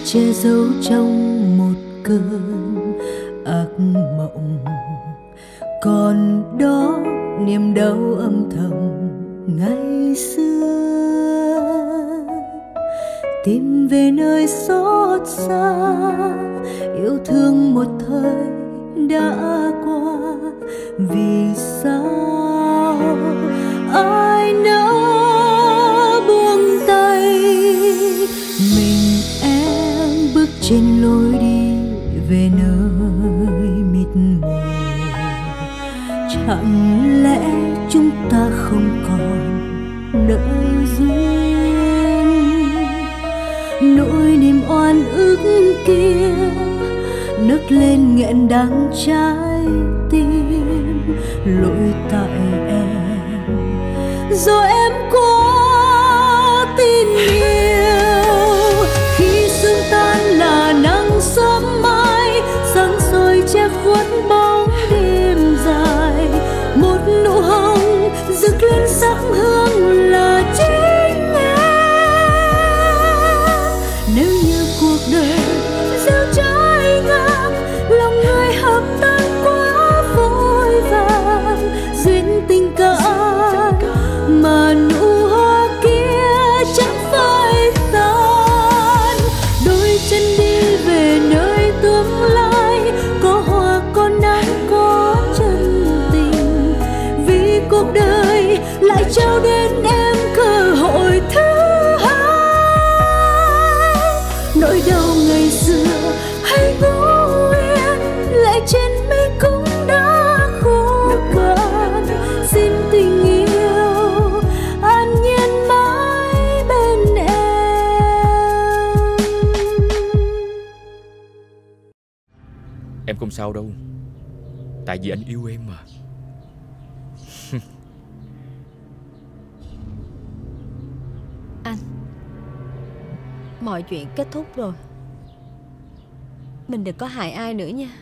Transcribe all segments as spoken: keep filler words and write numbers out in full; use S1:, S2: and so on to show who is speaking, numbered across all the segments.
S1: che giấu trong một cơn ác mộng. Còn đó niềm đau âm thầm ngày xưa, tìm về nơi xót xa, yêu thương một thời đã qua. Vì sao ai nỡ buông tay, mình em bước trên lối đi về nơi mịt mù. Chẳng lẽ chúng ta không còn nợ duyên? Nỗi niềm oan ức kia nức lên nghẹn đắng trái tim. Lỗi tại em, do em quá tin yêu. Khi sương tan là nắng sớm mai, sáng soi che khuất bóng đêm dài. Một nụ hồng rực lên sắc hương là chính em. Nếu như cuộc đời gieo trái ngang, lòng người hợp tan quá vội vàng. Duyên tình cảm mà nụ hoa kia chẳng phải tan. Đôi chân đi về nơi tương lai, có hoa có nắng có chân tình. Vì cuộc đời lại trao đến em cơ hội thứ hai. Nỗi đau ngày xưa hãy ngủ yên, lệ trên mi cũng đã khô cạn. Xin tình yêu an nhiên mãi bên em.
S2: Em không sao đâu, tại vì anh yêu em mà.
S3: Anh, mọi chuyện kết thúc rồi, mình đừng có hại ai nữa nha.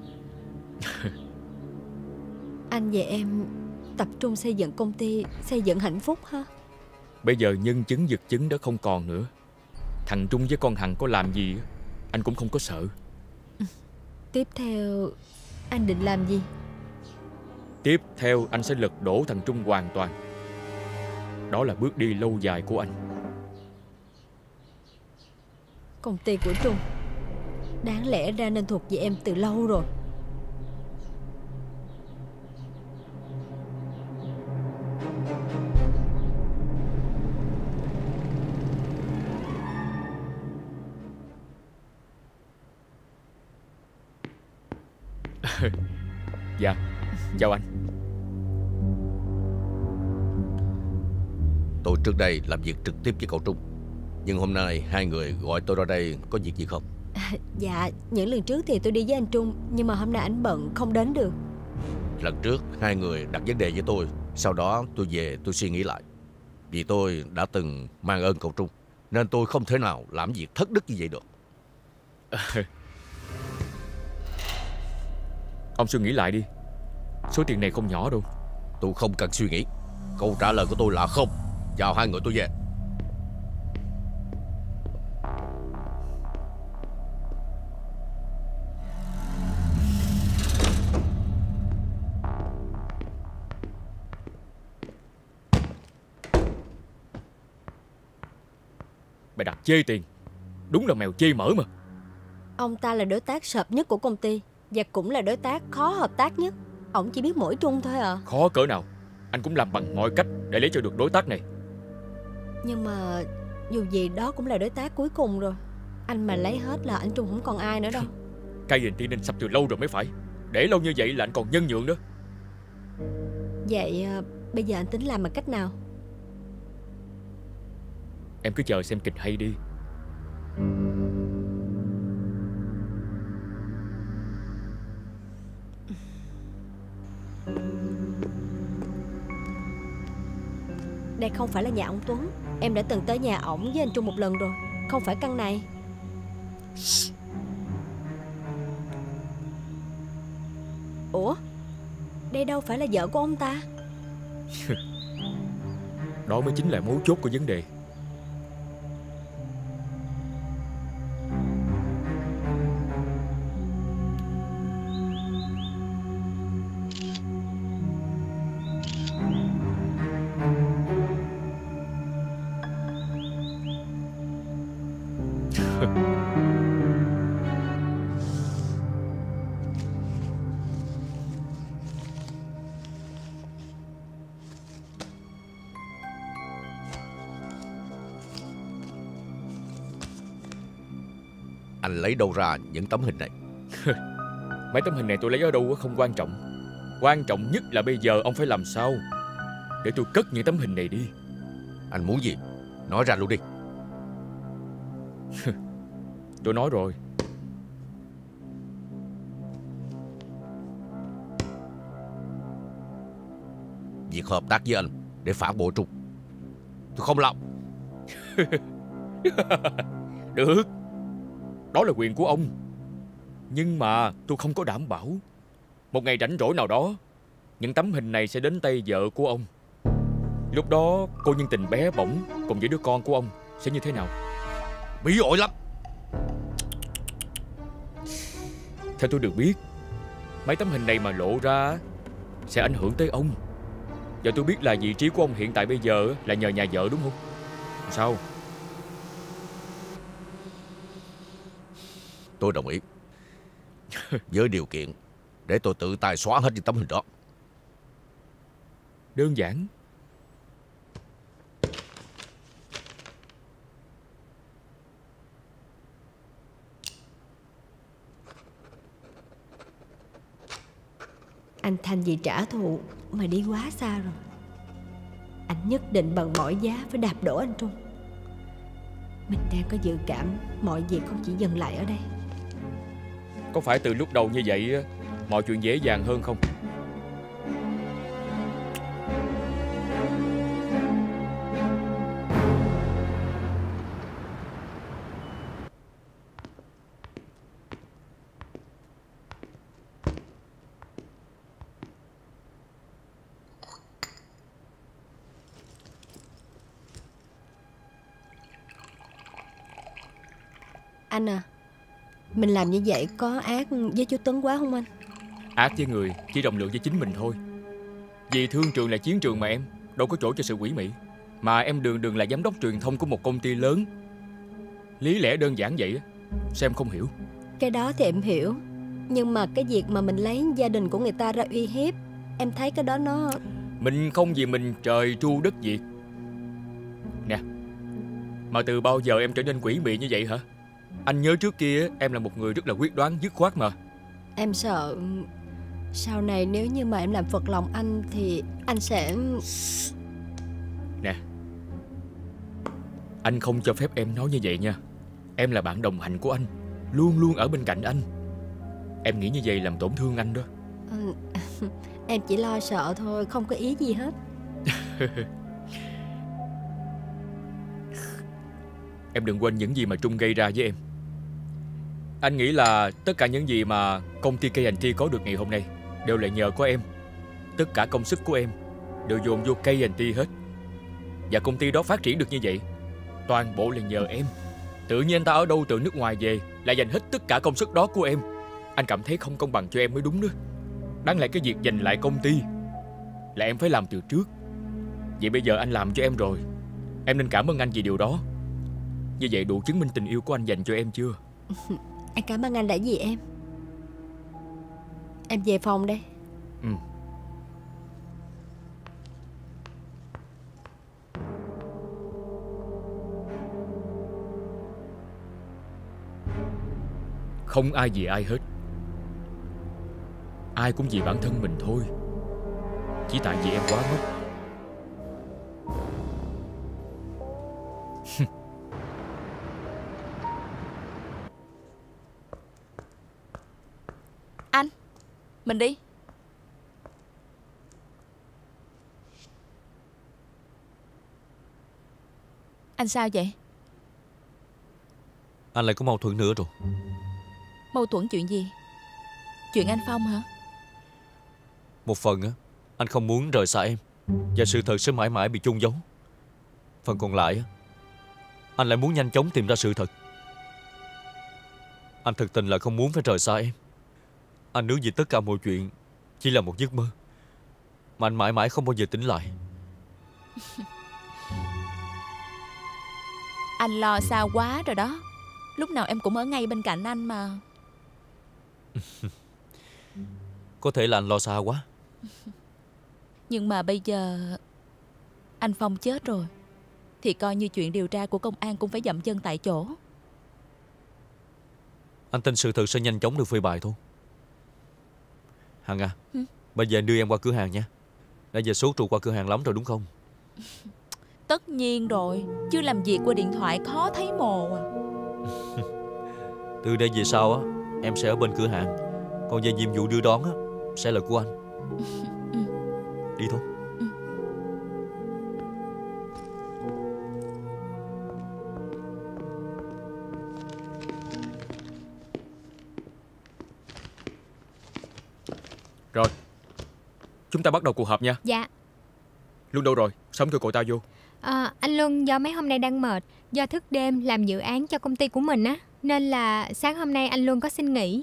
S3: Anh và em tập trung xây dựng công ty, xây dựng hạnh phúc ha.
S2: Bây giờ nhân chứng vật chứng đã không còn nữa. Thằng Trung với con Hằng có làm gì anh cũng không có sợ.
S3: Tiếp theo anh định làm gì?
S2: Tiếp theo anh sẽ lật đổ thằng Trung hoàn toàn. Đó là bước đi lâu dài của anh.
S3: Công ty của Trung đáng lẽ ra nên thuộc về em từ lâu rồi.
S2: Dạ, chào anh.
S4: Tôi trước đây làm việc trực tiếp với cậu Trung, nhưng hôm nay hai người gọi tôi ra đây có việc gì không?
S3: À, dạ, những lần trước thì tôi đi với anh Trung, nhưng mà hôm nay anh bận không đến được.
S4: Lần trước hai người đặt vấn đề với tôi, sau đó tôi về tôi suy nghĩ lại. Vì tôi đã từng mang ơn cậu Trung, nên tôi không thể nào làm việc thất đức như vậy được.
S2: Ông suy nghĩ lại đi, số tiền này không nhỏ đâu.
S4: Tôi không cần suy nghĩ, câu trả lời của tôi là không. Chào hai người, tôi về.
S2: Mày đặt chê tiền, đúng là mèo chê mỡ mà.
S3: Ông ta là đối tác sợp nhất của công ty, và cũng là đối tác khó hợp tác nhất. Ông chỉ biết mỗi Trung thôi à.
S2: Khó cỡ nào anh cũng làm bằng mọi cách để lấy cho được đối tác này.
S3: Nhưng mà dù gì đó cũng là đối tác cuối cùng rồi. Anh mà lấy hết là anh Trung không còn ai nữa đâu.
S2: Cây hình tiên nên sắp từ lâu rồi mới phải. Để lâu như vậy là anh còn nhân nhượng nữa.
S3: Vậy bây giờ anh tính làm bằng cách nào?
S2: Em cứ chờ xem kịch hay đi.
S3: Đây không phải là nhà ông Tuấn. Em đã từng tới nhà ổng với anh Trung một lần rồi. Không phải căn này. Ủa, đây đâu phải là vợ của ông ta.
S2: Đó mới chính là mấu chốt của vấn đề.
S4: Anh lấy đâu ra những tấm hình này?
S2: Mấy tấm hình này tôi lấy ở đâu không quan trọng. Quan trọng nhất là bây giờ ông phải làm sao để tôi cất những tấm hình này đi.
S4: Anh muốn gì? Nói ra luôn đi.
S2: Tôi nói rồi.
S4: Việc hợp tác với anh để phản bội Trung, tôi không làm.
S2: Được, đó là quyền của ông. Nhưng mà tôi không có đảm bảo một ngày rảnh rỗi nào đó những tấm hình này sẽ đến tay vợ của ông. Lúc đó cô nhân tình bé bỏng cùng với đứa con của ông sẽ như thế nào?
S4: Bí ổi lắm.
S2: Theo tôi được biết, mấy tấm hình này mà lộ ra sẽ ảnh hưởng tới ông. Và tôi biết là vị trí của ông hiện tại bây giờ là nhờ nhà vợ đúng không? Sao?
S4: Tôi đồng ý. Với điều kiện để tôi tự tay xóa hết những tấm hình đó.
S2: Đơn giản.
S3: Anh Thanh vì trả thù mà đi quá xa rồi. Anh nhất định bằng mọi giá phải đạp đổ anh Trung. Mình đang có dự cảm mọi việc không chỉ dừng lại ở đây.
S2: Có phải từ lúc đầu như vậy mọi chuyện dễ dàng hơn không?
S3: Anh à, mình làm như vậy có ác với chú Tuấn quá không anh?
S2: Ác với người chỉ rộng lượng với chính mình thôi. Vì thương trường là chiến trường mà em, đâu có chỗ cho sự quỷ mị. Mà em đường đường là giám đốc truyền thông của một công ty lớn. Lý lẽ đơn giản vậy sao em không hiểu?
S3: Cái đó thì em hiểu. Nhưng mà cái việc mà mình lấy gia đình của người ta ra uy hiếp, em thấy cái đó nó...
S2: Mình không vì mình trời tru đất diệt. Nè, mà từ bao giờ em trở nên quỷ mị như vậy hả? Anh nhớ trước kia em là một người rất là quyết đoán, dứt khoát mà.
S3: Em sợ sau này nếu như mà em làm phật lòng anh thì anh sẽ...
S2: Nè, anh không cho phép em nói như vậy nha. Em là bạn đồng hành của anh, luôn luôn ở bên cạnh anh. Em nghĩ như vậy làm tổn thương anh đó.
S3: Ừ, em chỉ lo sợ thôi, không có ý gì hết.
S2: Em đừng quên những gì mà Trung gây ra với em. Anh nghĩ là tất cả những gì mà công ty ca and tê có được ngày hôm nay đều là nhờ có em. Tất cả công sức của em đều dồn vô ca and tê hết. Và công ty đó phát triển được như vậy toàn bộ là nhờ em. Tự nhiên anh ta ở đâu từ nước ngoài về lại dành hết tất cả công sức đó của em. Anh cảm thấy không công bằng cho em mới đúng nữa. Đáng lẽ cái việc giành lại công ty là em phải làm từ trước. Vậy bây giờ anh làm cho em rồi, em nên cảm ơn anh vì điều đó. Như vậy đủ chứng minh tình yêu của anh dành cho em chưa?
S3: Anh cảm ơn anh đã gì em. Em về phòng đây.
S2: Ừ. Không ai vì ai hết. Ai cũng vì bản thân mình thôi. Chỉ tại vì em quá ngốc.
S5: Anh, mình đi. Anh sao vậy?
S6: Anh lại có mâu thuẫn nữa rồi.
S5: Mâu thuẫn chuyện gì? Chuyện anh Phong hả?
S6: Một phần á, anh không muốn rời xa em, và sự thật sẽ mãi mãi bị chôn giấu. Phần còn lại á, anh lại muốn nhanh chóng tìm ra sự thật. Anh thực tình là không muốn phải rời xa em. Anh ước gì tất cả mọi chuyện chỉ là một giấc mơ, mà anh mãi mãi không bao giờ tỉnh lại.
S5: Anh lo xa quá rồi đó. Lúc nào em cũng ở ngay bên cạnh anh mà.
S6: Có thể là anh lo xa quá.
S5: Nhưng mà bây giờ anh Phong chết rồi thì coi như chuyện điều tra của công an cũng phải dậm chân tại chỗ.
S6: Anh tin sự thật sẽ nhanh chóng được phơi bày thôi. Hằng à,
S5: ừ?
S6: Bây giờ anh đưa em qua cửa hàng nha. Đã giờ sốt ruột qua cửa hàng lắm rồi đúng không?
S5: Tất nhiên rồi, chứ làm việc qua điện thoại khó thấy mồ à.
S6: Từ đây về sau á, em sẽ ở bên cửa hàng. Còn về nhiệm vụ đưa đón á, sẽ là của anh.
S5: ừ.
S6: Đi thôi.
S5: ừ.
S2: Rồi, chúng ta bắt đầu cuộc họp nha.
S1: Dạ.
S2: Luân đâu rồi? Sao không kêu cậu ta vô?
S1: à, Anh Luân do mấy hôm nay đang mệt, do thức đêm làm dự án cho công ty của mình á, nên là sáng hôm nay anh Luân có xin nghỉ.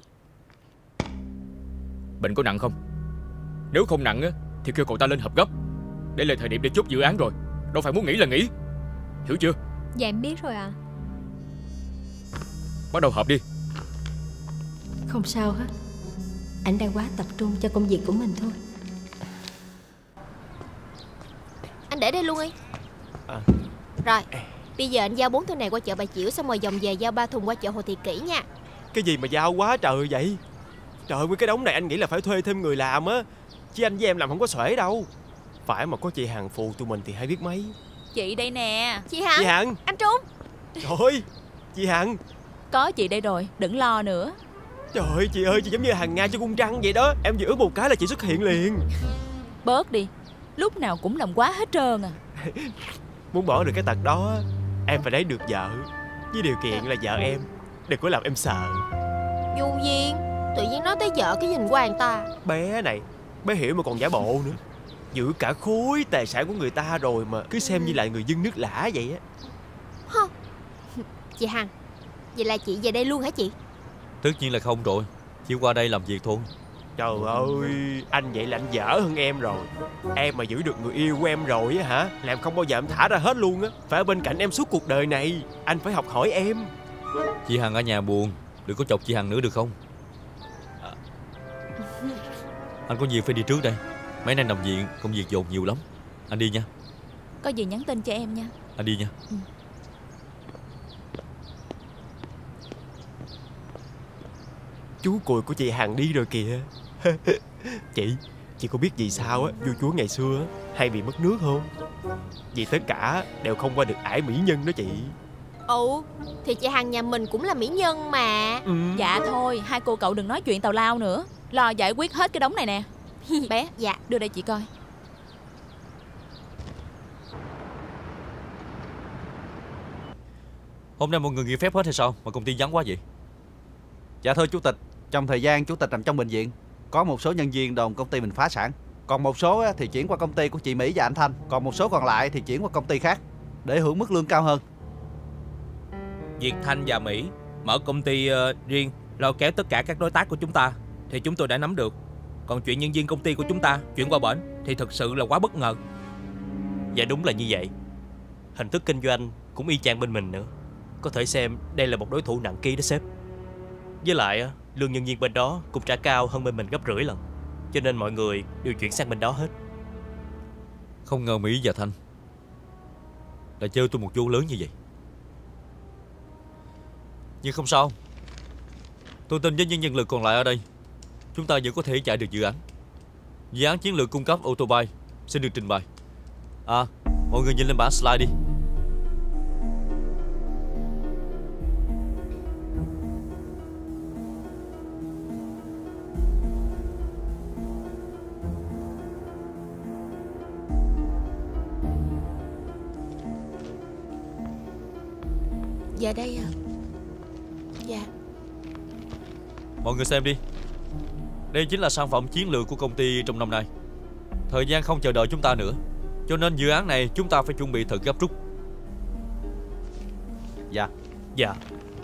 S2: Bệnh có nặng không? Nếu không nặng á thì kêu cậu ta lên họp gấp. Đây là thời điểm để chốt dự án rồi, đâu phải muốn nghỉ là nghỉ. Hiểu chưa?
S1: Dạ em biết rồi ạ. à.
S2: Bắt đầu họp đi.
S3: Không sao hết. Anh đang quá tập trung cho công việc của mình thôi.
S7: Anh để đây luôn đi.
S8: à.
S7: Rồi, bây giờ anh giao bốn thùng này qua chợ Bà Chiểu, xong rồi vòng về giao ba thùng qua chợ Hồ Thị Kỷ nha.
S8: Cái gì mà giao quá trời vậy? Trời ơi, cái đống này anh nghĩ là phải thuê thêm người làm á, chứ anh với em làm không có xuể đâu. Phải mà có chị Hằng phụ tụi mình thì hay biết mấy.
S5: Chị đây nè.
S7: Chị Hằng.
S8: Chị Hằng.
S7: Anh Trung.
S8: Trời ơi, chị Hằng.
S5: Có chị đây rồi, đừng lo nữa.
S8: Trời ơi, chị ơi, chị giống như Hằng Nga cho cung trăng vậy đó. Em vừa ướp một cái là chị xuất hiện liền.
S5: Bớt đi, lúc nào cũng làm quá hết trơn à.
S8: Muốn bỏ được cái tật đó, em phải lấy được vợ, với điều kiện là vợ em đừng có làm em sợ.
S7: Vô duyên, tự nhiên nói tới vợ cái nhìn của anh ta.
S8: Bé này, bé hiểu mà còn giả bộ nữa. Giữ cả khối tài sản của người ta rồi mà cứ xem như là người dân nước lã vậy á.
S7: Hơ. Chị Hằng, vậy là chị về đây luôn hả chị?
S6: Tất nhiên là không rồi. Chỉ qua đây làm việc thôi.
S8: Trời ơi, anh vậy là anh dở hơn em rồi. Em mà giữ được người yêu của em rồi á hả, là em không bao giờ em thả ra hết luôn á. Phải ở bên cạnh em suốt cuộc đời này. Anh phải học hỏi em.
S6: Chị Hằng ở nhà buồn, đừng có chọc chị Hằng nữa được không? À, anh có việc phải đi trước đây. Mấy nay nằm viện, công việc dồn nhiều lắm. Anh đi nha.
S5: Có gì nhắn tin cho em nha.
S6: Anh đi nha.
S5: ừ.
S8: Chú cùi của chị Hằng đi rồi kìa. Chị, chị có biết vì sao á vua chúa ngày xưa á hay bị mất nước không? Vì tất cả đều không qua được ải mỹ nhân đó chị.
S7: Ồ, thì chị Hằng nhà mình cũng là mỹ nhân mà.
S8: ừ.
S5: Dạ thôi, hai cô cậu đừng nói chuyện tào lao nữa. Lo giải quyết hết cái đống này nè. Bé,
S7: dạ,
S5: đưa đây chị coi.
S6: Hôm nay mọi người nghỉ phép hết hay sao mà công ty vắng quá vậy?
S9: Dạ thưa chủ tịch, trong thời gian chủ tịch nằm trong bệnh viện, có một số nhân viên đồn công ty mình phá sản. Còn một số thì chuyển qua công ty của chị Mỹ và anh Thanh. Còn một số còn lại thì chuyển qua công ty khác để hưởng mức lương cao hơn.
S10: Việc Thanh và Mỹ mở công ty uh, riêng lôi kéo tất cả các đối tác của chúng ta thì chúng tôi đã nắm được. Còn chuyện nhân viên công ty của chúng ta chuyển qua bển thì thật sự là quá bất ngờ.
S11: Dạ đúng là như vậy. Hình thức kinh doanh cũng y chang bên mình nữa. Có thể xem đây là một đối thủ nặng ký đó sếp. Với lại lương nhân viên bên đó cũng trả cao hơn bên mình gấp rưỡi lần. Cho nên mọi người đều chuyển sang bên đó hết.
S6: Không ngờ Mỹ và Thanh lại chơi tôi một vố lớn như vậy. Nhưng không sao. Tôi tin với những nhân lực còn lại ở đây, chúng ta vẫn có thể chạy được dự án. Dự án chiến lược cung cấp ô tô bay sẽ được trình bày. À, mọi người nhìn lên bảng slide đi.
S7: Dạ đây à. Dạ.
S6: Mọi người xem đi. Đây chính là sản phẩm chiến lược của công ty trong năm nay. Thời gian không chờ đợi chúng ta nữa, cho nên dự án này chúng ta phải chuẩn bị thật gấp rút.
S9: Dạ.
S11: Dạ.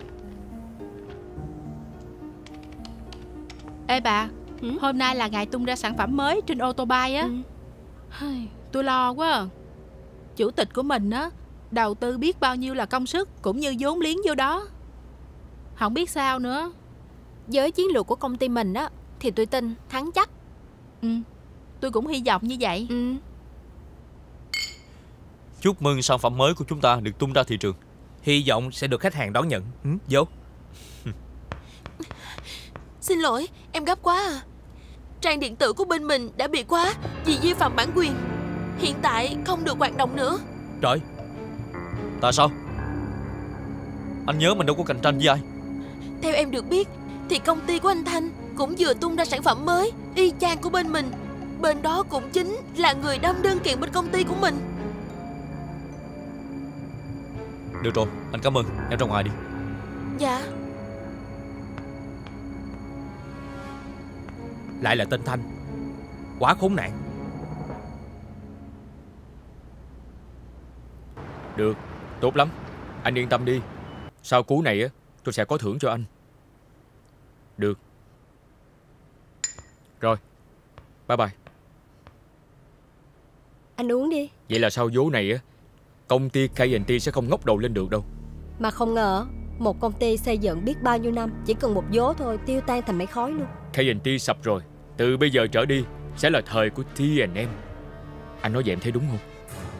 S12: Ê bà,
S7: ừ?
S12: hôm nay là ngày tung ra sản phẩm mới trên ô tô bay á. ừ. Tôi lo quá à. Chủ tịch của mình á đầu tư biết bao nhiêu là công sức cũng như vốn liếng vô đó. Không biết sao nữa.
S7: Với chiến lược của công ty mình á thì tôi tin thắng chắc.
S12: Ừ, tôi cũng hy vọng như vậy.
S7: Ừ.
S6: Chúc mừng sản phẩm mới của chúng ta được tung ra thị trường.
S10: Hy vọng sẽ được khách hàng đón nhận. Ừ, vô.
S13: Xin lỗi, em gấp quá à. Trang điện tử của bên mình đã bị khóa vì vi phạm bản quyền. Hiện tại không được hoạt động nữa.
S6: Trời, tại sao? Anh nhớ mình đâu có cạnh tranh với ai.
S13: Theo em được biết thì công ty của anh Thanh cũng vừa tung ra sản phẩm mới y chang của bên mình. Bên đó cũng chính là người đâm đơn kiện bên công ty của mình.
S6: Được rồi, anh cảm ơn. Em ra ngoài đi.
S13: Dạ.
S10: Lại là tên Thanh. Quá khốn nạn.
S2: Được, tốt lắm. Anh yên tâm đi. Sau cú này á, tôi sẽ có thưởng cho anh. Được. Rồi, bye bye.
S3: Anh uống đi.
S2: Vậy là sau vố này á, công ty ca and tê sẽ không ngóc đầu lên được đâu.
S3: Mà không ngờ một công ty xây dựng biết bao nhiêu năm, chỉ cần một vố thôi tiêu tan thành mây khói luôn.
S2: ca and tê sập rồi. Từ bây giờ trở đi sẽ là thời của tê and em. Anh nói vậy em thấy đúng không?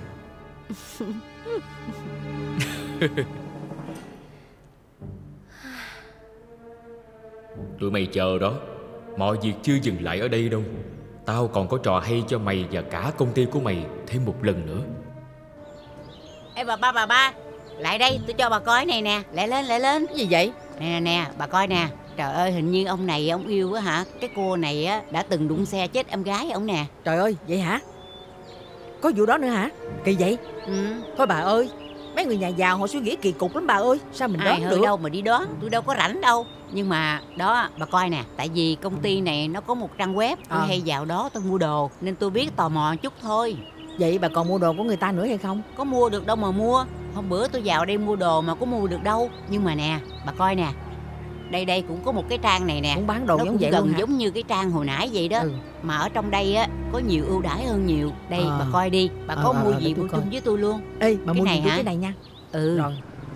S2: Tụi mày chờ đó. Mọi việc chưa dừng lại ở đây đâu. Tao còn có trò hay cho mày và cả công ty của mày thêm một lần nữa.
S14: Ê bà ba bà ba, lại đây tôi cho bà coi này nè. Lại lên lại lên.
S15: Cái gì vậy?
S14: Nè nè nè, bà coi nè. Trời ơi, hình như ông này ông yêu á hả? Cái cô này á đã từng đụng xe chết em gái ông nè.
S15: Trời ơi, vậy hả? Có vụ đó nữa hả? Kỳ vậy?
S14: Ừ.
S15: Thôi bà ơi, mấy người nhà giàu họ suy nghĩ kỳ cục lắm bà ơi. Sao mình
S14: Ai
S15: đoán được?
S14: đâu mà đi đoán, tôi đâu có rảnh đâu. Nhưng mà đó, bà coi nè. Tại vì công ty này nó có một trang web. Tôi à. hay vào đó tôi mua đồ, nên tôi biết tò mò chút thôi.
S15: Vậy bà còn mua đồ của người ta nữa hay không?
S14: Có mua được đâu mà mua. Hôm bữa tôi vào đây mua đồ mà có mua được đâu. Nhưng mà nè, bà coi nè. Đây đây cũng có một cái trang này nè.
S15: Cũng bán đồ
S14: nó
S15: giống
S14: cũng
S15: vậy
S14: gần
S15: luôn hả?
S14: giống như cái trang hồi nãy vậy đó. Ừ. Mà ở trong đây á có nhiều ưu đãi hơn nhiều. Đây à. bà coi đi. Bà có à, mua à, gì mua chung với tôi luôn.
S15: Ê bà
S14: cái
S15: mua
S14: này
S15: gì cái này nha.
S14: Ừ.
S15: Rồi.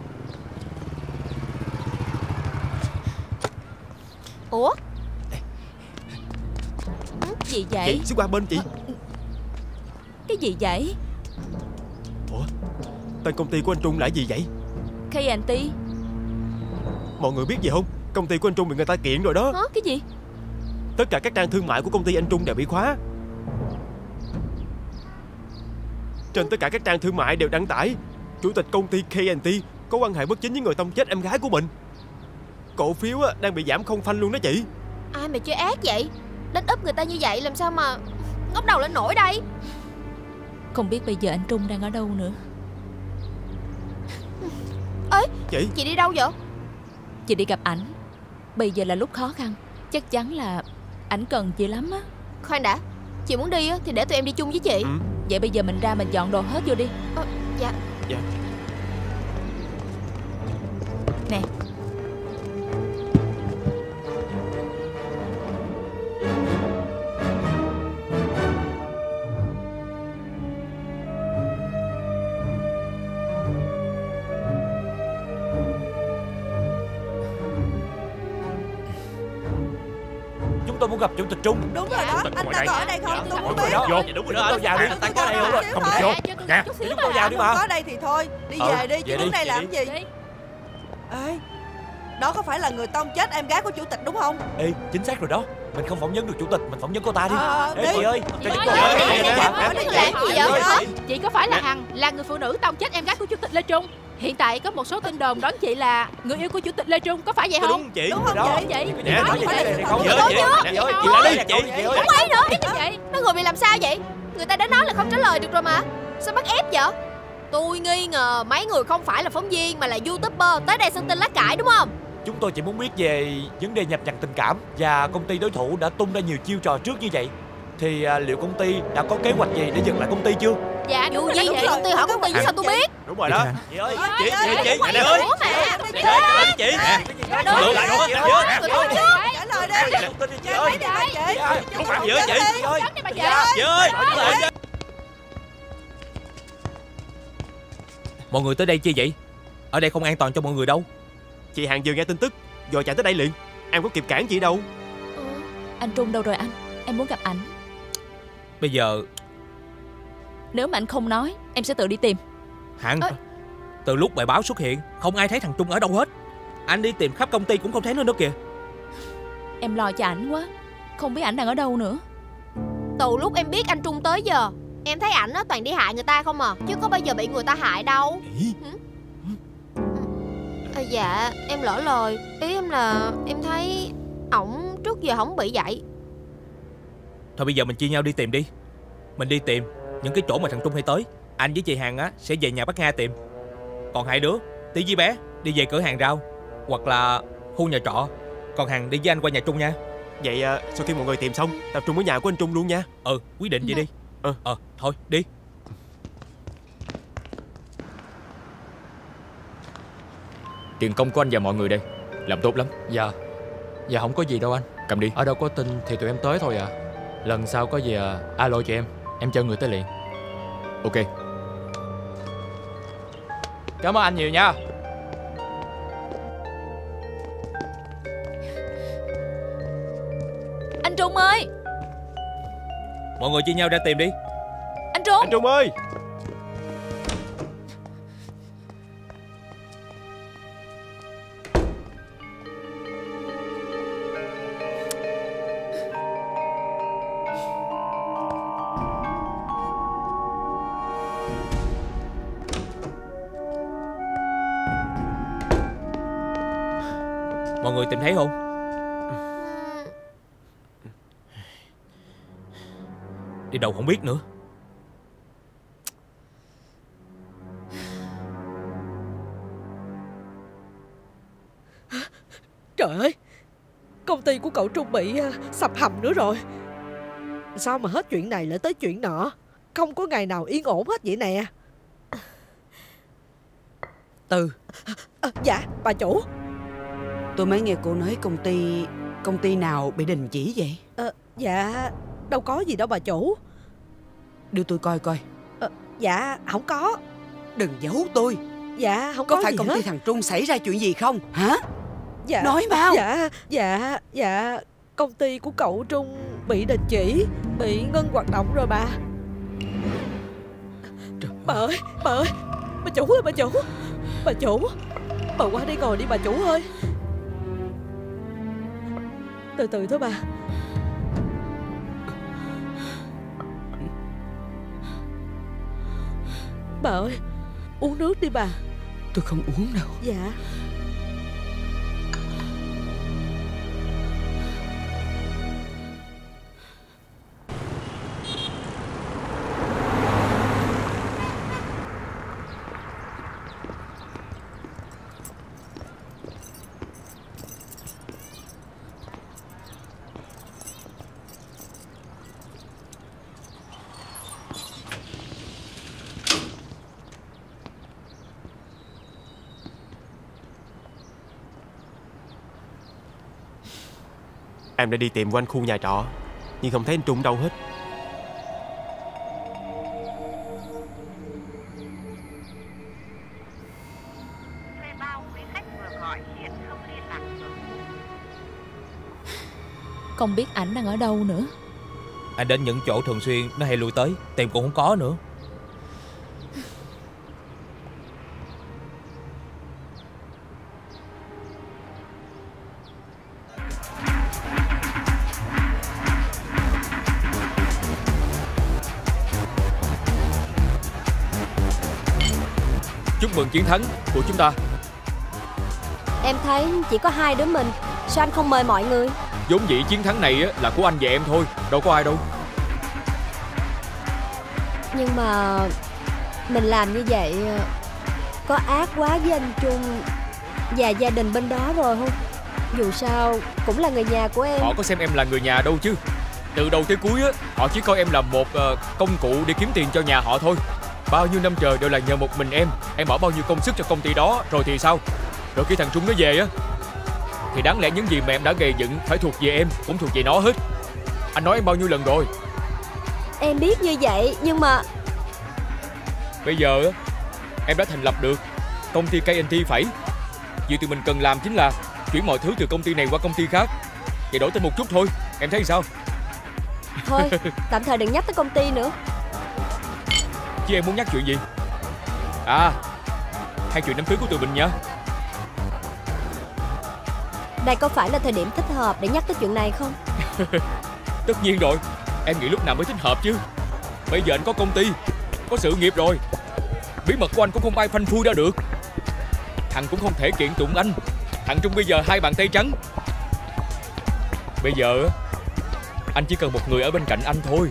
S7: Ủa? Gì vậy?
S8: Chị, xích qua bên chị.
S7: Cái gì vậy?
S8: Ủa? Tên công ty của anh Trung là gì vậy?
S7: ca and tê.
S8: Mọi người biết gì không? Công ty của anh Trung bị người ta kiện rồi đó.
S7: Hả? Cái gì?
S8: Tất cả các trang thương mại của công ty anh Trung đều bị khóa. Trên tất cả các trang thương mại đều đăng tải chủ tịch công ty ca and tê có quan hệ bất chính với người tông chết em gái của mình. Cổ phiếu đang bị giảm không phanh luôn đó chị.
S7: Ai mà chơi ác vậy? Đánh úp người ta như vậy làm sao mà ngóc đầu lên nổi đây? Không biết bây giờ anh Trung đang ở đâu nữa. Ê,
S8: chị
S7: Chị đi đâu vậy? Chị đi gặp ảnh. Bây giờ là lúc khó khăn. Chắc chắn là ảnh cần chị lắm á. Khoan đã, chị muốn đi á thì để tụi em đi chung với chị. Ừ. Vậy bây giờ mình ra mình dọn đồ hết vô đi. Ờ, dạ.
S8: Dạ.
S7: Nè.
S6: Tôi muốn gặp chủ tịch Trung.
S15: Đúng rồi đó, anh ta có ở đây không? Tôi muốn biết.
S6: Vô, đúng rồi đó, vào đi. Anh ta có đây không? Không được vô. Nè, chúng tôi vào đi mà.
S15: Không có đây thì thôi, đi về đi, chứ đứng đây làm gì? Ê, đó có phải là người tông chết em gái của chủ tịch đúng không?
S6: Ê, chính xác rồi đó. Mình không phỏng vấn được chủ tịch, mình phỏng vấn cô ta đi.
S15: Ê,
S6: chị ơi,
S7: cho chúng tôi chị có phải là Hằng, là người phụ nữ tông chết em gái của chủ tịch Lê Trung? Hiện tại có một số tin đồn đoán chị là người yêu của chủ tịch Lê Trung, có phải vậy không?
S6: Đúng chị.
S7: Đúng không
S6: đó.
S7: chị? Vậy?
S6: Nè,
S7: nói
S6: nói
S7: vậy
S6: vậy
S7: không?
S6: chị
S7: Chị
S6: ơi, chị ơi, chị lại đi, chị ơi.
S7: Không ấy nữa. Cái gì vậy? Mấy người bị làm sao vậy? Người ta đã nói là không trả lời được rồi mà. Sao bắt ép vậy? Tôi nghi ngờ mấy người không phải là phóng viên mà là YouTuber tới đây sân tin lá cải đúng không?
S6: Chúng tôi chỉ muốn biết về vấn đề nhập nhằng tình cảm và công ty đối thủ đã tung ra nhiều chiêu trò trước như vậy. Thì à, liệu công ty đã có kế hoạch gì để dừng lại công ty chưa?
S7: Dạ đúng rồi, vậy công ty hỏi công ty chứ sao tôi biết?
S6: Đúng rồi đó. Chị ơi, chị, chị, chị, chị ơi. Chị ơi, chị. Được lại nữa.
S15: Trả lời đi.
S6: Chị ơi. Không phải chị ơi, chị. Chị ơi. Chị ơi.
S10: Mọi người tới đây chi vậy? Ở đây không an toàn cho mọi người đâu.
S8: Chị Hằng vừa nghe tin tức vội chạy tới đây liền. Em có kịp cản chị đâu.
S5: ừ. Anh Trung đâu rồi anh? Em muốn gặp ảnh.
S10: Bây giờ
S5: nếu mà anh không nói, em sẽ tự đi tìm.
S10: Hẳn à. Từ lúc bài báo xuất hiện, không ai thấy thằng Trung ở đâu hết. Anh đi tìm khắp công ty cũng không thấy nó nữa kìa.
S5: Em lo cho ảnh quá, không biết ảnh đang ở đâu nữa.
S7: Từ lúc em biết anh Trung tới giờ, em thấy ảnh á toàn đi hại người ta không à, chứ có bao giờ bị người ta hại đâu. À, dạ em lỡ lời. Ý em là em thấy ổng trước giờ không bị vậy.
S10: Thôi bây giờ mình chia nhau đi tìm đi. Mình đi tìm những cái chỗ mà thằng Trung hay tới. Anh với chị Hằng á sẽ về nhà bác Nga tìm. Còn hai đứa, Tí với bé đi về cửa hàng rau hoặc là khu nhà trọ. Còn Hằng đi với anh qua nhà Trung nha.
S8: Vậy à, sau khi mọi người tìm xong, tập trung ở nhà của anh Trung luôn nha.
S10: Ừ, quyết định vậy đi.
S8: Ờ,
S10: ờ thôi đi.
S2: Tiền công của anh và mọi người đây. Làm tốt lắm.
S16: Dạ. Dạ không có gì đâu anh.
S2: Cầm đi.
S16: Ở đâu có tin thì tụi em tới thôi à. Lần sau có gì à, alo cho em. Em cho người tới liền.
S2: Ok.
S16: Cảm ơn anh nhiều nha.
S5: Anh Trung ơi.
S10: Mọi người chia nhau ra tìm đi.
S5: Anh Trung.
S8: Anh Trung ơi.
S10: Mọi người tìm thấy không? Đi đâu không biết nữa.
S15: Trời ơi, công ty của cậu Trung bị uh, sập hầm nữa rồi. Sao mà hết chuyện này lại tới chuyện nọ, không có ngày nào yên ổn hết vậy nè.
S17: Từ
S15: à, Dạ bà chủ.
S17: Tôi mới nghe cô nói công ty Công ty nào bị đình chỉ vậy?
S15: à, Dạ đâu có gì đâu bà chủ.
S17: Đưa tôi coi coi.
S15: à, Dạ không có.
S17: Đừng giấu tôi.
S15: Dạ không có,
S17: có phải
S15: gì
S17: công
S15: hết.
S17: ty thằng Trung xảy ra chuyện gì không hả?
S15: Dạ,
S17: nói mau.
S15: Dạ dạ dạ công ty của cậu Trung bị đình chỉ, bị ngưng hoạt động rồi bà. Trời. Bà ơi bà ơi bà chủ ơi bà chủ. Bà chủ, bà qua đây ngồi đi bà chủ ơi. Từ từ thôi bà. Bà ơi, uống nước đi bà.
S17: Tôi không uống đâu.
S15: Dạ.
S8: Em đã đi tìm quanh khu nhà trọ nhưng không thấy anh Trung đâu hết.
S5: Không biết ảnh đang ở đâu nữa.
S10: Anh đến những chỗ thường xuyên nó hay lui tới, tìm cũng không có nữa.
S2: Chúc mừng chiến thắng của chúng ta.
S3: Em thấy chỉ có hai đứa mình, sao anh không mời mọi người?
S2: Vốn dĩ chiến thắng này là của anh và em thôi, đâu có ai đâu.
S3: Nhưng mà mình làm như vậy có ác quá với anh Trung và gia đình bên đó rồi không? Dù sao cũng là người nhà của em.
S2: Họ có xem em là người nhà đâu chứ. Từ đầu tới cuối á, họ chỉ coi em là một uh, công cụ để kiếm tiền cho nhà họ thôi. Bao nhiêu năm trời đều là nhờ một mình em. Em bỏ bao nhiêu công sức cho công ty đó, rồi thì sao? Rồi khi thằng Trung nó về á, thì đáng lẽ những gì mà em đã gây dựng phải thuộc về em, cũng thuộc về nó hết. Anh nói em bao nhiêu lần rồi.
S3: Em biết như vậy, nhưng mà
S2: bây giờ á, em đã thành lập được công ty ca en tê phải. Việc tụi mình cần làm chính là chuyển mọi thứ từ công ty này qua công ty khác, vậy đổi tên một chút thôi. Em thấy sao?
S3: Thôi tạm thời đừng nhắc tới công ty nữa.
S2: Chứ em muốn nhắc chuyện gì? À, hay chuyện đám cưới của tụi mình nha.
S3: Đây có phải là thời điểm thích hợp để nhắc tới chuyện này không?
S2: Tất nhiên rồi. Em nghĩ lúc nào mới thích hợp chứ. Bây giờ anh có công ty, có sự nghiệp rồi, bí mật của anh cũng không ai phanh phui ra được. Thằng cũng không thể kiện tụng anh. Thằng Trung bây giờ hai bàn tay trắng. Bây giờ anh chỉ cần một người ở bên cạnh anh thôi.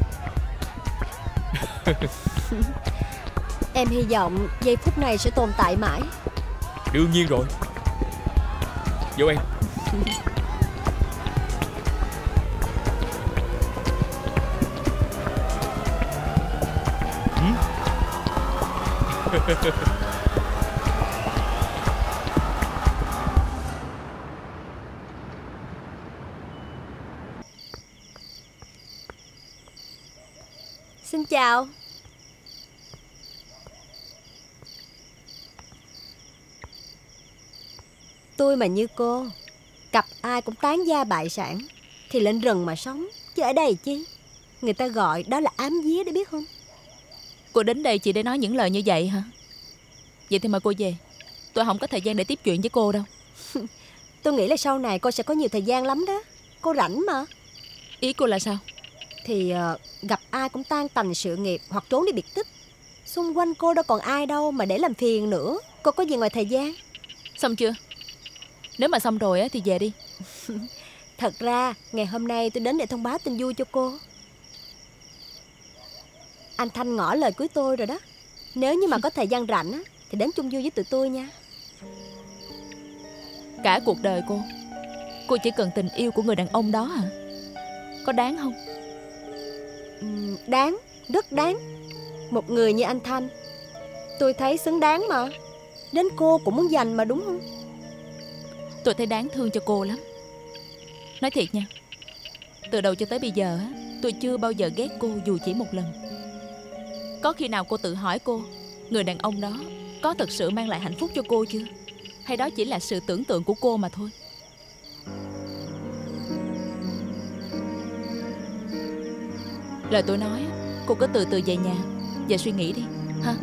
S3: Em hy vọng giây phút này sẽ tồn tại mãi.
S2: Đương nhiên rồi. Vô em.
S3: Xin chào. Tôi mà như cô, gặp ai cũng tán gia bại sản thì lên rừng mà sống, chứ ở đây chi. Người ta gọi đó là ám vía đấy biết không?
S5: Cô đến đây chỉ để nói những lời như vậy hả? Vậy thì mời cô về. Tôi không có thời gian để tiếp chuyện với cô đâu.
S3: Tôi nghĩ là sau này cô sẽ có nhiều thời gian lắm đó. Cô rảnh mà.
S5: Ý cô là sao?
S3: Thì uh, gặp ai cũng tan tành sự nghiệp hoặc trốn đi biệt tích. Xung quanh cô đâu còn ai đâu mà để làm phiền nữa. Cô có gì ngoài thời gian?
S5: Xong chưa? Nếu mà xong rồi á thì về đi.
S3: Thật ra ngày hôm nay tôi đến để thông báo tin vui cho cô. Anh Thanh ngỏ lời cưới tôi rồi đó. Nếu như mà có thời gian rảnh á thì đến chung vui với tụi tôi nha.
S5: Cả cuộc đời cô, cô chỉ cần tình yêu của người đàn ông đó hả? Có đáng không?
S3: Ừ, đáng, rất đáng. Một người như anh Thanh tôi thấy xứng đáng mà. Đến cô cũng muốn giành mà đúng không?
S5: Tôi thấy đáng thương cho cô lắm. Nói thiệt nha, từ đầu cho tới bây giờ tôi chưa bao giờ ghét cô dù chỉ một lần. Có khi nào cô tự hỏi cô, người đàn ông đó có thực sự mang lại hạnh phúc cho cô chưa? Hay đó chỉ là sự tưởng tượng của cô mà thôi? Lời tôi nói, cô cứ từ từ về nhà và suy nghĩ đi, ha?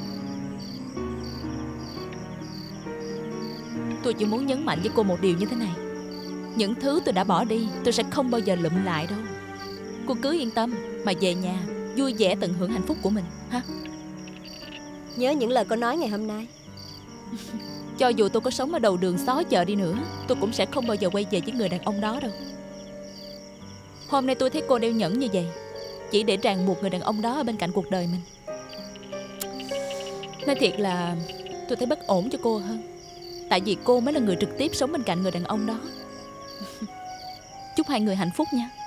S5: Tôi chỉ muốn nhấn mạnh với cô một điều như thế này. Những thứ tôi đã bỏ đi, tôi sẽ không bao giờ lụm lại đâu. Cô cứ yên tâm mà về nhà vui vẻ tận hưởng hạnh phúc của mình, ha?
S3: Nhớ những lời cô nói ngày hôm nay.
S5: Cho dù tôi có sống ở đầu đường xó chợ đi nữa, tôi cũng sẽ không bao giờ quay về với người đàn ông đó đâu. Hôm nay tôi thấy cô đeo nhẫn như vậy chỉ để ràng buộc người đàn ông đó ở bên cạnh cuộc đời mình. Nói thiệt là tôi thấy bất ổn cho cô hơn. Tại vì cô mới là người trực tiếp sống bên cạnh người đàn ông đó. Chúc hai người hạnh phúc nha.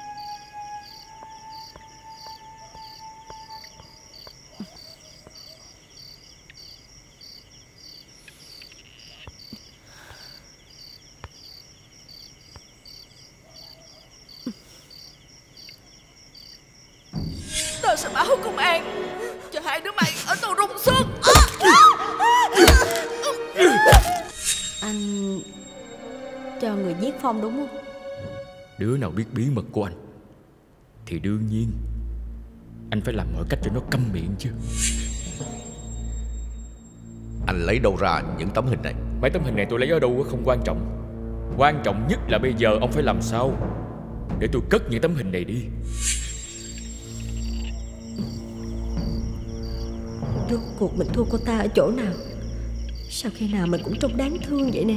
S13: Tao sẽ báo công an cho hai đứa mày ở tù rung xương.
S3: Anh cho người giết Phong đúng không?
S2: Đứa nào biết bí mật của anh thì đương nhiên anh phải làm mọi cách cho nó câm miệng chứ.
S4: Anh lấy đâu ra những tấm hình này?
S2: Mấy tấm hình này tôi lấy ở đâu không quan trọng. Quan trọng nhất là bây giờ ông phải làm sao để tôi cất những tấm hình này đi.
S3: Rốt cuộc mình thua cô ta ở chỗ nào? Sao khi nào mình cũng trông đáng thương vậy nè.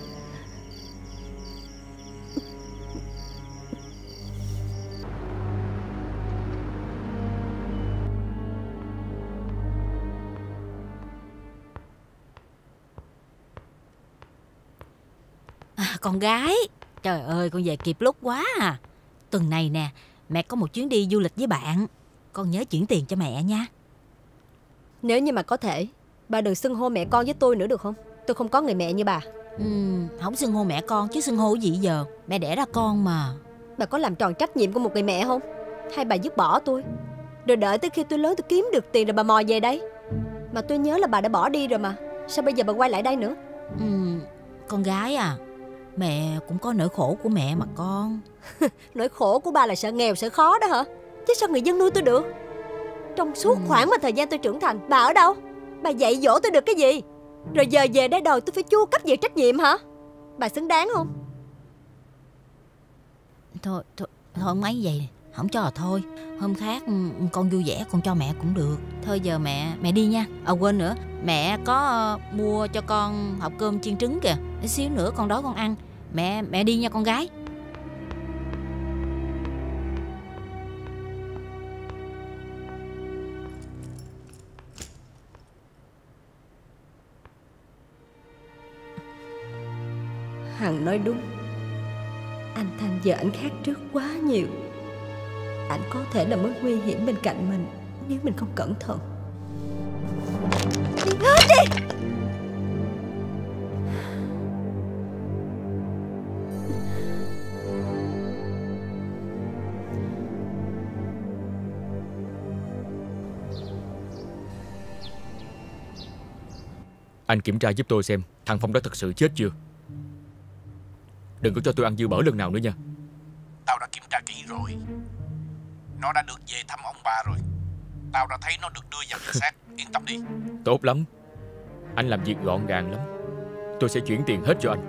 S14: À, con gái, trời ơi con về kịp lúc quá à. Tuần này nè, mẹ có một chuyến đi du lịch với bạn. Con nhớ chuyển tiền cho mẹ nha.
S3: Nếu như mà có thể, bà đừng xưng hô mẹ con với tôi nữa được không? Tôi không có người mẹ như bà.
S14: Ừ, không xưng hô mẹ con chứ xưng hô gì giờ. Mẹ đẻ ra con mà.
S3: Bà có làm tròn trách nhiệm của một người mẹ không? Hay bà dứt bỏ tôi rồi đợi tới khi tôi lớn tôi kiếm được tiền rồi bà mò về đây? Mà tôi nhớ là bà đã bỏ đi rồi mà. Sao bây giờ bà quay lại đây nữa?
S14: Ừ, con gái à, Mẹ cũng có nỗi khổ của mẹ mà con.
S3: Nỗi khổ của ba là sợ nghèo sợ khó đó hả? Chứ sao người dân nuôi tôi được? Trong suốt ừ. khoảng mà thời gian tôi trưởng thành, bà ở đâu? Bà dạy dỗ tôi được cái gì? Rồi giờ về đây đòi tôi phải chu cấp về trách nhiệm hả? Bà xứng đáng không?
S14: Thôi, thôi, thôi không ấy vậy. Không cho là thôi. Hôm khác con vui vẻ con cho mẹ cũng được. Thôi giờ mẹ mẹ đi nha. À quên nữa, mẹ có uh, mua cho con hộp cơm chiên trứng kìa. Để xíu nữa con đói con ăn. Mẹ mẹ đi nha con gái.
S3: Hằng nói đúng. Anh Thanh giờ anh khác trước quá nhiều. Anh có thể là mối nguy hiểm bên cạnh mình nếu mình không cẩn thận. Đi hết đi.
S2: Anh kiểm tra giúp tôi xem thằng Phong đó thật sự chết chưa. Đừng có cho tôi ăn dư bở lần nào nữa nha.
S18: Tao đã kiểm tra kỹ rồi. Nó đã được về thăm ông bà rồi. Tao đã thấy nó được đưa vào nhà xác. Yên tâm đi.
S2: Tốt lắm. Anh làm việc gọn gàng lắm. Tôi sẽ chuyển tiền hết cho anh.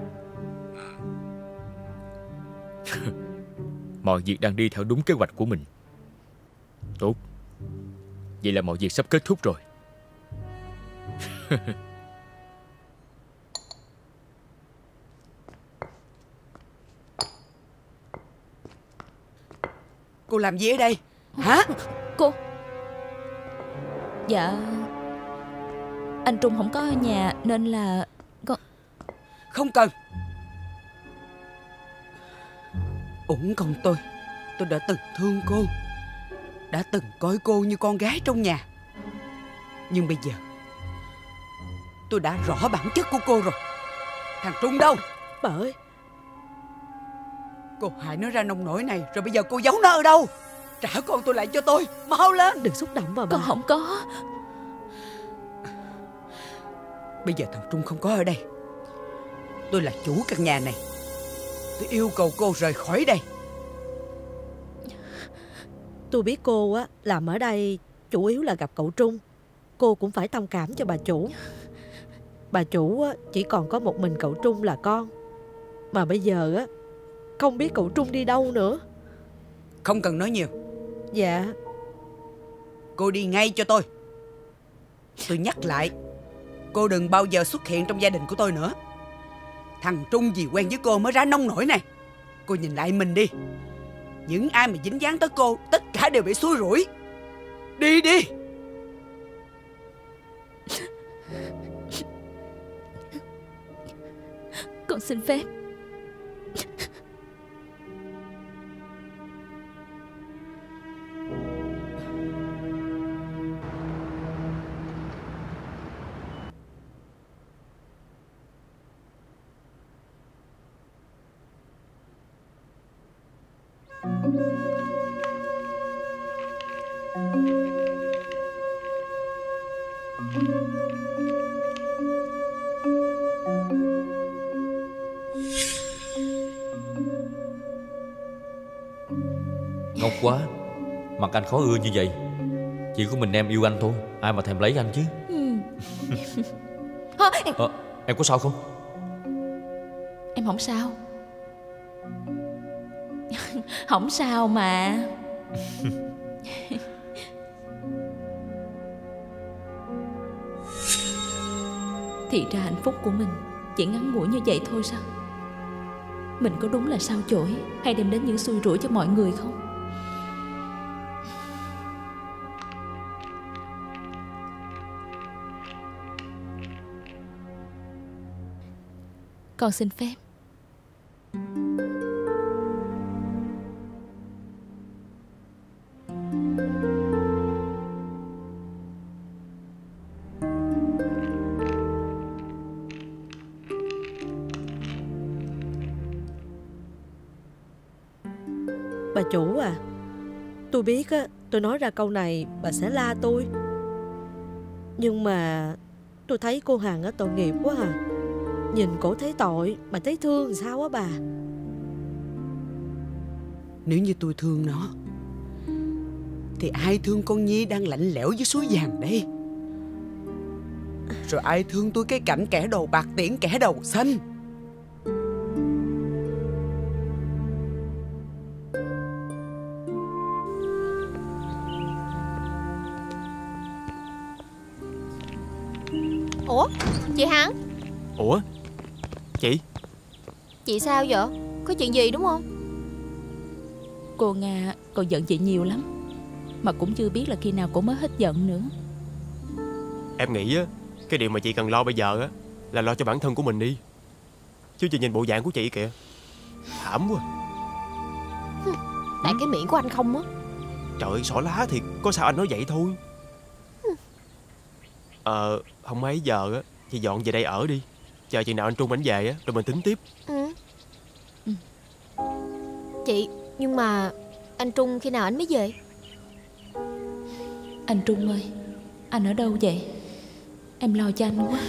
S2: ừ. Mọi việc đang đi theo đúng kế hoạch của mình. Tốt. Vậy là mọi việc sắp kết thúc rồi.
S17: Cô làm gì ở đây hả?
S5: Cô Dạ anh Trung không có ở nhà nên là con...
S17: Không cần. Uổng công tôi. Tôi đã từng thương cô, đã từng coi cô như con gái trong nhà. Nhưng bây giờ tôi đã rõ bản chất của cô rồi. Thằng Trung đâu?
S15: Bà ơi,
S17: cô hại nó ra nông nổi này, rồi bây giờ cô giấu nó ở đâu? Trả con tôi lại cho tôi, mau lên.
S15: Đừng xúc động mà bà.
S5: Con không có.
S17: Bây giờ thằng Trung không có ở đây. Tôi là chủ căn nhà này. Tôi yêu cầu cô rời khỏi đây.
S15: Tôi biết cô á làm ở đây chủ yếu là gặp cậu Trung. Cô cũng phải thông cảm cho bà chủ. Bà chủ á chỉ còn có một mình cậu Trung là con. Mà bây giờ á không biết cậu Trung đi đâu nữa.
S17: Không cần nói nhiều.
S15: Dạ.
S17: Cô đi ngay cho tôi. Tôi nhắc lại, cô đừng bao giờ xuất hiện trong gia đình của tôi nữa. Thằng Trung vì quen với cô mới ra nông nổi này. Cô nhìn lại mình đi. Những ai mà dính dáng tới cô, tất cả đều bị xui rủi. Đi đi.
S5: Con xin phép.
S6: Ngốc quá. Mặt anh khó ưa như vậy. Chỉ có mình em yêu anh thôi. Ai mà thèm lấy anh chứ. Ờ, em có sao không?
S5: Em không sao. Không sao mà. Thì ra hạnh phúc của mình chỉ ngắn ngủi như vậy thôi sao? Mình có đúng là sao chổi hay đem đến những xui rủi cho mọi người không? Con xin phép.
S15: Bà chủ à, tôi biết á, tôi nói ra câu này bà sẽ la tôi. Nhưng mà tôi thấy cô Hằng á tội nghiệp quá à. Nhìn cổ thấy tội mà thấy thương sao á bà?
S17: Nếu như tôi thương nó thì ai thương con Nhi đang lạnh lẽo dưới suối vàng đây? Rồi ai thương tôi cái cảnh kẻ đầu bạc tiễn kẻ đầu xanh?
S7: Ủa, chị Hằng?
S8: Ủa, chị?
S7: Chị sao vậy? Có chuyện gì đúng không?
S5: Cô Nga còn giận chị nhiều lắm, mà cũng chưa biết là khi nào cô mới hết giận nữa.
S8: Em nghĩ á, cái điều mà chị cần lo bây giờ á là lo cho bản thân của mình đi. Chứ chị nhìn bộ dạng của chị kìa, thảm quá.
S7: Tại cái miệng của anh không á.
S8: Trời ơi, xỏ lá thiệt, có sao anh nói vậy thôi. Ờ, không mấy giờ á, chị dọn về đây ở đi. Chờ chừng nào anh Trung ảnh về á, rồi mình tính tiếp.
S7: Ừ. Ừ. Chị, nhưng mà anh Trung khi nào anh mới về?
S5: Anh Trung ơi, anh ở đâu vậy? Em lo cho anh quá.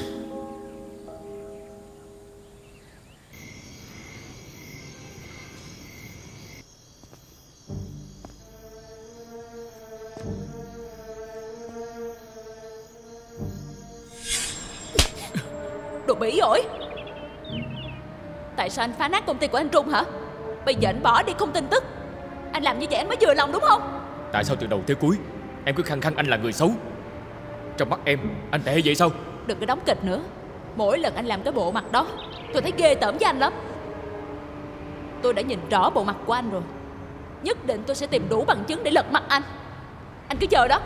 S5: Đồ bỉ ổi! Tại sao anh phá nát công ty của anh Trung hả? Bây giờ anh bỏ đi không tin tức. Anh làm như vậy anh mới vừa lòng đúng không?
S2: Tại sao từ đầu tới cuối em cứ khăng khăng anh là người xấu? Trong mắt em anh tệ vậy sao?
S5: Đừng có đóng kịch nữa. Mỗi lần anh làm cái bộ mặt đó tôi thấy ghê tởm với anh lắm. Tôi đã nhìn rõ bộ mặt của anh rồi. Nhất định tôi sẽ tìm đủ bằng chứng để lật mặt anh. Anh cứ chờ đó.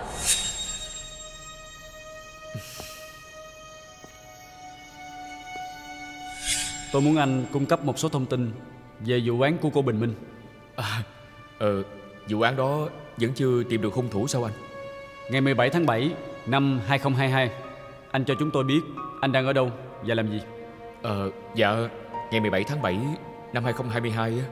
S19: Tôi muốn anh cung cấp một số thông tin về vụ án của cô Bình Minh.
S2: À, ờ, vụ án đó vẫn chưa tìm được hung thủ sao anh?
S19: Ngày mười bảy tháng bảy năm hai không hai hai, anh cho chúng tôi biết anh đang ở đâu và làm gì.
S2: Ờ, dạ, ngày mười bảy tháng bảy năm hai không hai hai á,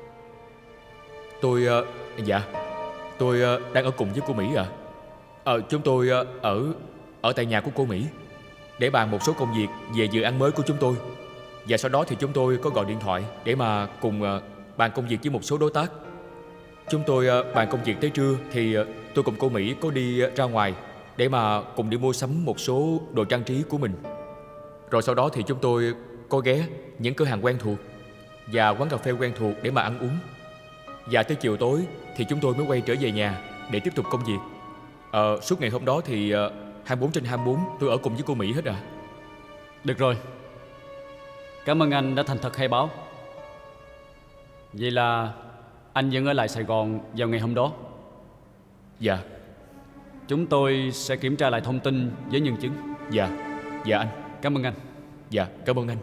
S2: tôi, dạ, tôi đang ở cùng với cô Mỹ ạ. À. Ờ, chúng tôi ở ở tại nhà của cô Mỹ để bàn một số công việc về dự án mới của chúng tôi. Và sau đó thì chúng tôi có gọi điện thoại để mà cùng bàn công việc với một số đối tác. Chúng tôi bàn công việc tới trưa thì tôi cùng cô Mỹ có đi ra ngoài để mà cùng đi mua sắm một số đồ trang trí của mình. Rồi sau đó thì chúng tôi có ghé những cửa hàng quen thuộc và quán cà phê quen thuộc để mà ăn uống. Và tới chiều tối thì chúng tôi mới quay trở về nhà để tiếp tục công việc. Ờ, suốt ngày hôm đó thì hai mươi bốn trên hai mươi bốn tôi ở cùng với cô Mỹ hết à.
S19: Được rồi, cảm ơn anh đã thành thật khai báo. Vậy là anh vẫn ở lại Sài Gòn vào ngày hôm đó?
S2: Dạ.
S19: Chúng tôi sẽ kiểm tra lại thông tin với nhân chứng.
S2: Dạ, dạ anh.
S19: Cảm ơn anh.
S2: Dạ, cảm ơn anh.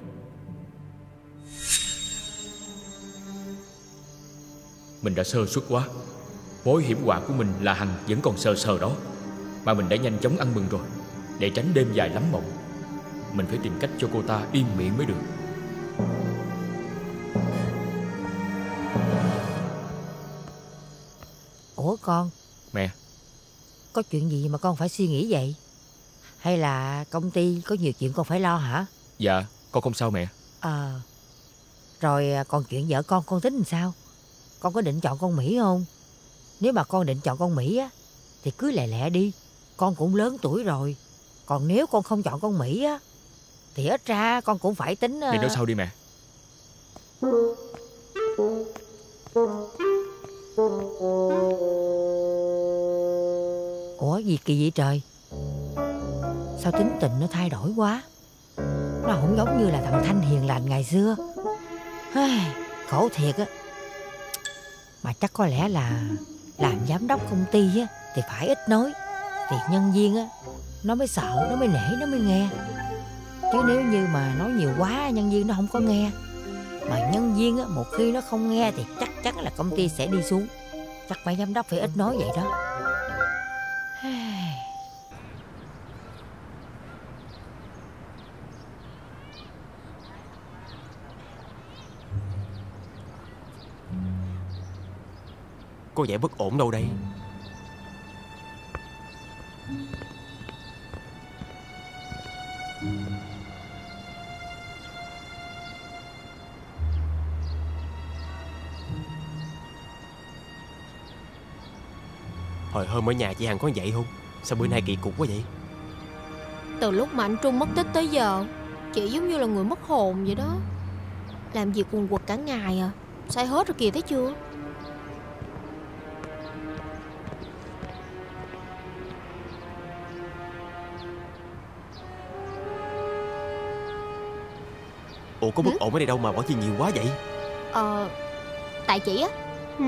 S2: Mình đã sơ suất quá. Mối hiểm họa của mình là Hằng vẫn còn sờ sờ đó, mà mình đã nhanh chóng ăn mừng rồi. Để tránh đêm dài lắm mộng, mình phải tìm cách cho cô ta im miệng mới được.
S20: Ủa con?
S2: Mẹ.
S20: Có chuyện gì mà con phải suy nghĩ vậy? Hay là công ty có nhiều chuyện con phải lo hả?
S2: Dạ, con không sao mẹ.
S20: À, rồi còn chuyện vợ con con tính làm sao? Con có định chọn con Mỹ không? Nếu mà con định chọn con Mỹ á thì cứ lẹ lẹ đi. Con cũng lớn tuổi rồi. Còn nếu con không chọn con Mỹ á thì ít ra con cũng phải tính...
S2: Để nói sau đi mẹ.
S20: Ủa gì kỳ vậy trời? Sao tính tình nó thay đổi quá? Nó không giống như là thằng Thanh hiền lành ngày xưa. Khổ thiệt á. Mà chắc có lẽ là làm giám đốc công ty á thì phải ít nói, thì nhân viên á nó mới sợ, nó mới nể, nó mới nghe. Chứ nếu như mà nói nhiều quá nhân viên nó không có nghe. Mà nhân viên á một khi nó không nghe thì chắc chắn là công ty sẽ đi xuống. Chắc mấy giám đốc phải ít nói vậy đó.
S8: Có vẻ bất ổn đâu đây. Hồi hôm ở nhà chị Hằng có vậy không? Sao bữa nay kỳ cục quá vậy?
S7: Từ lúc mà anh Trung mất tích tới giờ, chị giống như là người mất hồn vậy đó. Làm việc quần quật cả ngày à. Sai hết rồi kìa, thấy chưa?
S8: Ủa có bất ổn ở đây đâu mà bỏ chi nhiều quá vậy?
S7: Ờ Tại chị á.
S8: Ừ.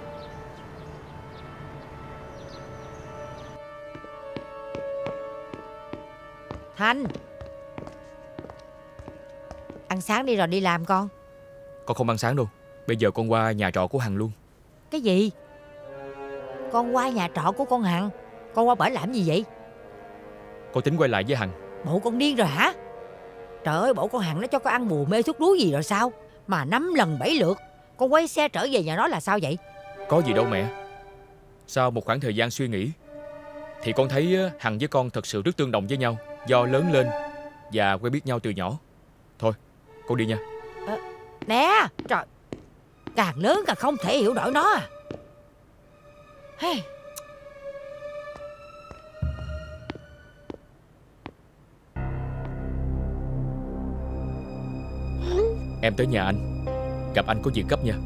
S20: Thanh, ăn sáng đi rồi đi làm con.
S2: Con không ăn sáng đâu. Bây giờ con qua nhà trọ của Hằng luôn.
S20: Cái gì? Con qua nhà trọ của con Hằng? Con qua bển làm gì vậy?
S2: Con tính quay lại với Hằng.
S20: Bộ con điên rồi hả? Trời ơi, bộ con Hằng nó cho con ăn bùa mê thuốc đuối gì rồi sao? Mà năm lần bảy lượt con quay xe trở về nhà nó là sao vậy?
S2: Có gì đâu mẹ. Sau một khoảng thời gian suy nghĩ thì con thấy Hằng với con thật sự rất tương đồng với nhau, do lớn lên và quen biết nhau từ nhỏ. Thôi, con đi nha.
S20: À, nè, trời, càng lớn càng không thể hiểu nổi nó à. Hey.
S2: Em tới nhà anh, gặp anh có việc gấp nha.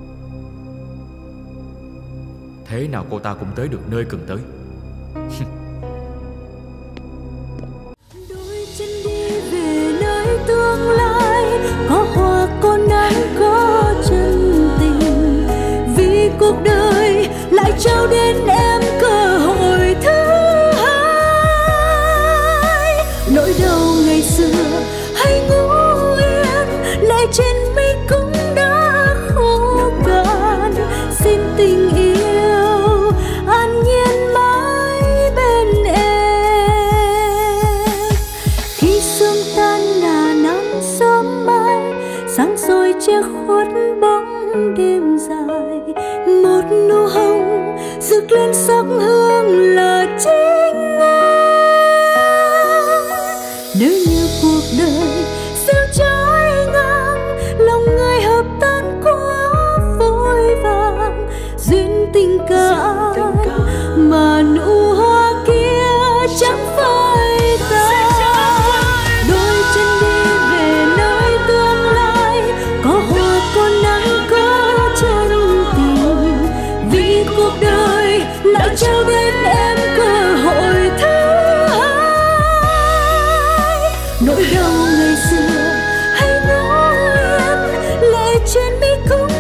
S2: Thế nào cô ta cũng tới được nơi cần tới.
S1: Đôi chân đi về nơi tương lai, có hoa có nắng có chân tình, vì cuộc đời lại trao đến em cơ hội thứ hai. Nỗi đau ngày xưa hay ngủ yên, lại trên mi cũng đã khô cạn. Xin tình yêu an nhiên mãi bên em. Khi sương tan là nắng sớm mai, sáng soi che khuất bóng đêm dài. Một nụ hồng rực lên sắc hương là chính em. Nếu như cuộc đời sao trái ngang, lòng người hợp tan quá vội vàng. Duyên tình cảm mà nụ hoa kia chẳng phải ta. Đôi chân đi về nơi tương lai, có hoa có nắng có chân tình, vì cuộc đời lại trao đến em cơ hội thứ hai. Nỗi đau ngày xưa hay ngủ yên, lệ trên mi cũng